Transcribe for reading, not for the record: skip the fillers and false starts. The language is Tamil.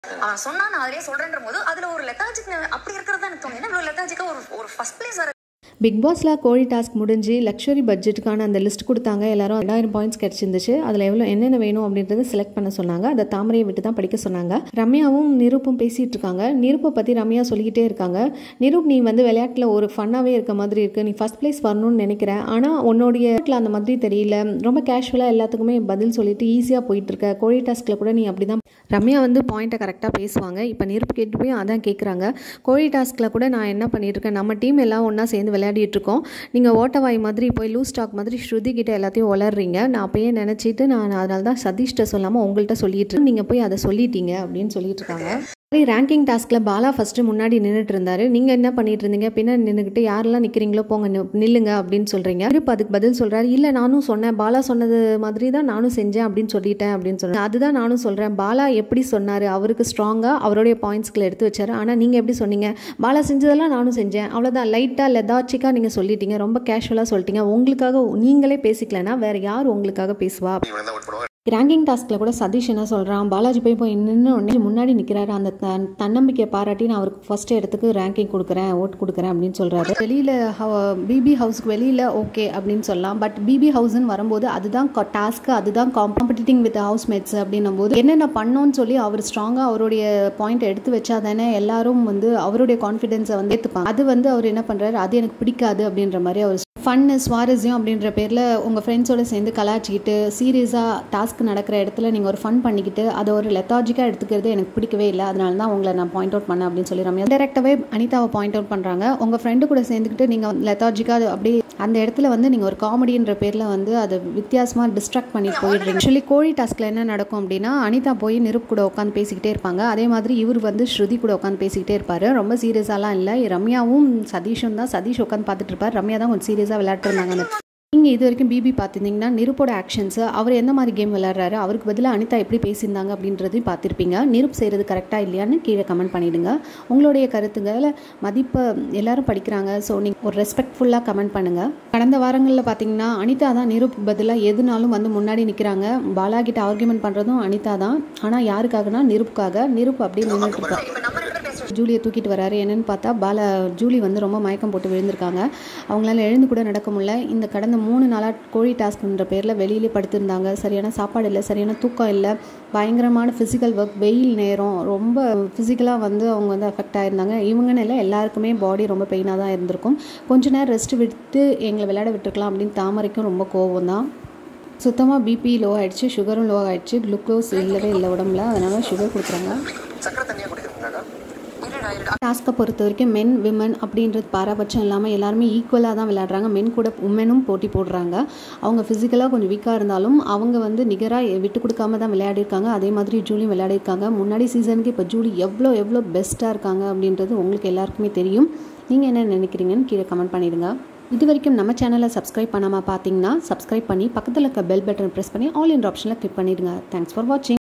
அவன் சொன்னா நான் அதிலே சொல்றேன்ற போது அதுல ஒரு லெத்தாஜிக் அப்படி இருக்கிறது தான் எனக்கு தோணுது. ஏன்னா இவ்வளவு லெத்தாஜிக்கா ஒரு ஃபர்ஸ்ட் பிளேஸ் வர பிக் பாஸில் கோழி டாஸ்க் முடிஞ்சு லக்ஸுரி பட்ஜெட்டுக்கான அந்த லிஸ்ட் கொடுத்தாங்க. எல்லாரும் 2000 பாயிண்ட்ஸ் கிடச்சிருந்துச்சு. அதில் எவ்வளோ என்னென்ன வேணும் அப்படின்றத செலக்ட் பண்ண சொன்னாங்க. அதை தாமரையை விட்டு தான் படிக்க சொன்னாங்க. ரம்யாவும் நிரூப்பும் பேசிகிட்டு இருக்காங்க. நிரூப்பை பற்றி ரம்யா சொல்லிக்கிட்டே இருக்காங்க. நிரூப், நீ வந்து விளையாட்டில் ஒரு ஃபன்னாகவே இருக்க மாதிரி இருக்குது. நீ ஃபஸ்ட் பிளேஸ் வரணும்னு நினைக்கிறேன். ஆனால் உன்னுடைய அந்த மாதிரி தெரியல. ரொம்ப கேஷுவலாக எல்லாத்துக்குமே பதில் சொல்லிட்டு ஈஸியாக போயிட்டுருக்க. கோழி டாஸ்கில் கூட நீ அப்படி தான். ரம்யா வந்து பாயிண்ட்டை கரெக்டாக பேசுவாங்க. இப்போ நிரூப் கேட்டு போய் அதான் கேட்குறாங்க. கோழி டாஸ்கில் கூட நான் என்ன பண்ணியிருக்கேன், நம்ம டீம் எல்லாம் ஒன்றா சேர்ந்து விளையாடிட்டு இருக்கோம். நீங்கள் ஓட்டவாய் மாதிரி போய் லூஸ் டாக் மாதிரி ஸ்ருதி கிட்ட எல்லாத்தையும் வளர்றீங்க. நான் அப்பயே நினச்சிட்டு நான் அதனால தான் சதீஷ்ட சொல்லாமல் உங்கள்கிட்ட சொல்லிட்டு நீங்கள் போய் அதை சொல்லிட்டீங்க அப்படின்னு சொல்லிட்டு இருக்காங்க. ரேங்கிங் டாஸ்கில் பாலா ஃபஸ்ட்டு முன்னாடி நின்றுட்டு இருந்தார். நீங்கள் என்ன பண்ணிட்டு இருந்தீங்க, பின்னாடி நின்றுக்கிட்டு யாரெல்லாம் நிற்கிறீங்களோ போங்க நில்லுங்க அப்படின்னு சொல்கிறீங்க. திருப்பி அதுக்கு பதில் சொல்கிறாரு, இல்லை நானும் சொன்னேன், பாலா சொன்னது மாதிரி தான் நானும் செஞ்சேன் அப்படின்னு சொல்லிட்டேன் அப்படின்னு சொன்னேன். அதுதான் நானும் சொல்கிறேன். பாலா எப்படி சொன்னார், அவருக்கு ஸ்ட்ராங்காக அவருடைய பாயிண்ட்ஸ்களை எடுத்து வச்சார். ஆனால் நீங்கள் எப்படி சொன்னீங்க, பாலா செஞ்சதெல்லாம் நானும் செஞ்சேன், அவ்வளோதான் லைட்டாக லெதாச்சிக்காக நீங்கள் சொல்லிட்டீங்க, ரொம்ப கேஷுவலாக சொல்லிட்டீங்க. உங்களுக்காக நீங்களே பேசிக்கலன்னா வேறு யார் உங்களுக்காக பேசுவா? ரேங்கிங் டாஸ்கில் கூட சதீஷ் என்ன சொல்கிறான், பாலாஜி போய் நின்று உடனே முன்னாடி நிற்கிறாரு. அந்த தன்னம்பிக்கையை பாராட்டி நான் அவருக்கு ஃபர்ஸ்ட் இடத்துக்கு ரேங்கிங் கொடுக்குறேன், ஓட் கொடுக்குறேன் அப்படின்னு சொல்கிறாரு. வெளியில் பிபி ஹவுஸ்க்கு வெளியில் ஓகே அப்படின்னு சொல்லலாம். பட் பிபி ஹவுஸ்ன்னு வரும்போது அதுதான் டாஸ்க்கு, அதுதான் காம்படிட்டிங் வித் ஹவுஸ்மேட்ஸ் அப்படின்னும் போது என்னென்ன பண்ணோன்னு சொல்லி அவர் ஸ்ட்ராங்காக அவருடைய பாயிண்ட் எடுத்து வச்சா தானே எல்லாரும் வந்து அவருடைய கான்ஃபிடென்ஸை வந்து ஏற்றுப்பாங்க. அது வந்து அவர் என்ன பண்ணுறாரு, அது எனக்கு பிடிக்காது அப்படின்ற மாதிரி அவர் ஃபன்னு சுவாரஸ்யம் அப்படின்ற பேரில் உங்கள் ஃப்ரெண்ட்ஸோடு சேர்ந்து கலாச்சிக்கிட்டு சீரியஸாக டாஸ்க் நடக்கிற இடத்துல நீங்கள் ஒரு ஃபன் பண்ணிக்கிட்டு அதை ஒரு லெத்தாஜிக்காக எடுத்துக்கிறது எனக்கு பிடிக்கவே இல்லை. அதனால தான் உங்களை நான் பாயிண்ட் அவுட் பண்ணேன் அப்படின்னு சொல்லி ரம்யா டேரெக்டாகவே அனிதாவை பாயிண்ட் அவுட் பண்ணுறாங்க. உங்கள் ஃப்ரெண்டு கூட சேர்ந்துக்கிட்டு நீங்கள் லெத்தாஜிக்காக அப்படி அந்த இடத்துல வந்து நீங்கள் ஒரு காமெடின்ற பேரில் வந்து அதை வித்தியாசமாக டிஸ்ட்ராக்ட் பண்ணி போயிடுறீங்க. ஆக்சுவலி கோழி டாஸ்கில் என்ன நடக்கும் அப்படின்னா, அனிதா போய் நிரூப் கூட உட்காந்து பேசிக்கிட்டே இருப்பாங்க. அதே மாதிரி இவர் வந்து ஸ்ருதி கூட உட்காந்து பேசிக்கிட்டே இருப்பார். ரொம்ப சீரியஸாலாம் இல்லை. ரம்யாவும் சதீஷும் தான். சதீஷ் உட்காந்து பார்த்துட்டு இருப்பார், ரம்யா தான் கொஞ்சம் சீரியஸாக விளையாட்டு இருந்தாங்க. நீங்கள் இது வரைக்கும் பிபி பார்த்துருந்தீங்கன்னா நிரூப்போட ஆக்ஷன்ஸு, அவர் எந்த மாதிரி கேம் விளையாடுறாரு, அவருக்கு பதிலாக அனிதா எப்படி பேசியிருந்தாங்க அப்படின்றதையும் பார்த்துருப்பீங்க. நிரூப் செய்கிறது கரெக்டாக இல்லையான்னு கீழே கமெண்ட் பண்ணிவிடுங்க. உங்களுடைய கருத்துக்களை மதிப்பை எல்லாரும் படிக்கிறாங்க. ஸோ நீங்கள் ஒரு ரெஸ்பெக்ட்ஃபுல்லாக கமெண்ட் பண்ணுங்கள். கடந்த வாரங்களில் பார்த்தீங்கன்னா அனிதா தான் நிரூப் பதிலாக எதுனாலும் வந்து முன்னாடி நிற்கிறாங்க. பாலா கிட்ட ஆர்கியூமெண்ட் பண்ணுறதும் அனிதா தான். ஆனால் யாருக்காகனா நிரூப்புக்காக. நிரூப் அப்படியே நின்றுட்டு இருக்காங்க. ஜூலியை தூக்கிட்டு வராரு. என்னன்னு பார்த்தா ஜூலி வந்து ரொம்ப மயக்கம் போட்டு விழுந்திருக்காங்க. அவங்களால எழுந்து கூட நடக்க முடியல. இந்த கடந்த 3 நாளாக கோழி டாஸ்க்ன்ற பேரில் வெளியிலே படுத்திருந்தாங்க. சரியான சாப்பாடு இல்லை, சரியான தூக்கம் இல்லை, பயங்கரமான ஃபிசிக்கல் ஒர்க், வெயில் நேரம், ரொம்ப ஃபிசிக்கலாக வந்து அவங்க வந்து அஃபெக்ட் ஆகிருந்தாங்க. இவங்கன்னு இல்லை, எல்லாருக்குமே பாடி ரொம்ப பெயினாக தான் இருந்திருக்கும். கொஞ்ச நேரம் ரெஸ்ட் விட்டு எங்களை விளையாட விட்டுருக்கலாம் அப்படின்னு தாமரைக்கும் ரொம்ப கோவம் தான். சுத்தமாக பிபி லோ ஆகிடுச்சு, சுகரும் லோ ஆகிடுச்சு, குளுக்கோஸ் இல்லவே இல்லை உடம்புல. அதனால சுகர் கொடுக்குறாங்க. டாஸ்க்கை பொறுத்த வரைக்கும் மென் விமன் அப்படின்றது பாரபட்சம் இல்லாமல் எல்லாருமே ஈக்குவலாக தான் விளையாடுறாங்க. மென் கூட உமனும் போட்டி போடுறாங்க. அவங்க ஃபிசிக்கலாக கொஞ்சம் வீக்காக இருந்தாலும் அவங்க வந்து நிகராக விட்டு கொடுக்காம தான் விளையாடிருக்காங்க. அதே மாதிரி ஜூலியும் விளையாடிருக்காங்க. முன்னாடி சீசனுக்கு இப்போ ஜூலி எவ்வளோ பெஸ்ட்டாக இருக்காங்க அப்படின்றது உங்களுக்கு எல்லாருக்குமே தெரியும். நீங்கள் என்ன நினைக்கிறீங்கன்னு கீழே கமெண்ட் பண்ணிடுங்க. இது வரைக்கும் நம்ம சேனலை சப்ஸ்கிரைப் பண்ணாமல் பார்த்தீங்கன்னா சப்ஸ்கிரைப் பண்ணி பக்கத்தில் இருக்க பெல் பட்டன் ப்ரெஸ் பண்ணி ஆல் என்ற ஆப்ஷனில் கிளிக் பண்ணிடுங்க. தேங்க்ஸ் ஃபார் வாட்சிங்.